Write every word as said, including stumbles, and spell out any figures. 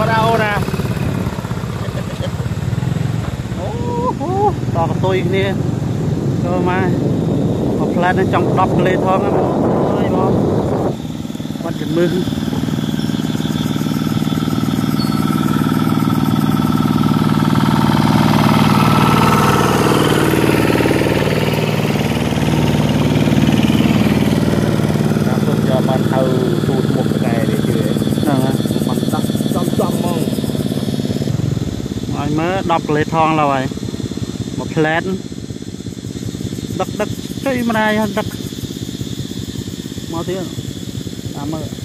ngồi đâu nè to tôi nè cơ mà một lần nó trong đọc lên thôi mà ơi bó bắt chừng mưa bạn thâu tụt một cái này để chơi bằng đắp trong trong mong rồi mới đọc lấy thon rồi một plate đất đất chơi mà này đất mau tiếng à mơ